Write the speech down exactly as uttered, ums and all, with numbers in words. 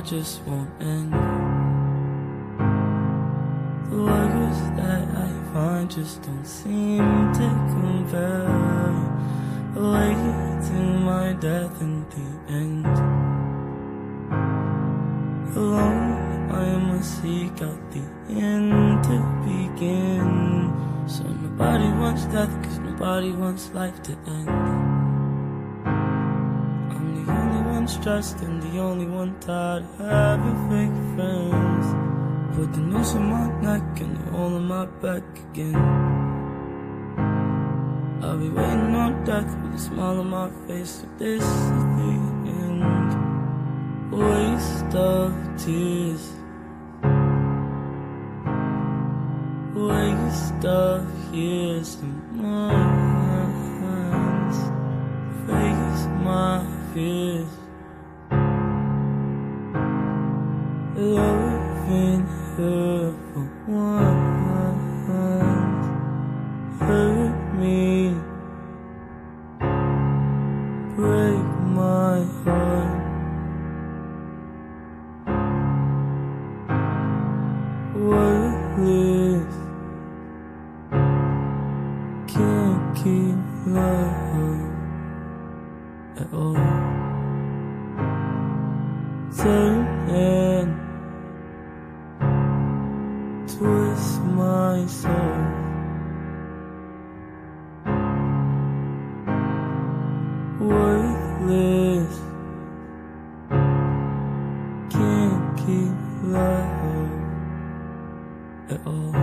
just won't end. The words that I find just don't seem to compare. Away to my death in the end. Alone I must seek out the end to begin. So nobody wants death, cause nobody wants life to end. I'm the only one stressed and the only one tired of having fake friends. Put the noose on my neck and the hole in my back again. I'll be waiting on death with a smile on my face, so this is the end. Waste of tears, waste of years in my hands. Face my fears, loving her for once hurt me, break my heart. Worthless, can't keep love at all. Turn and twist my soul. Worthless, can't keep love at all.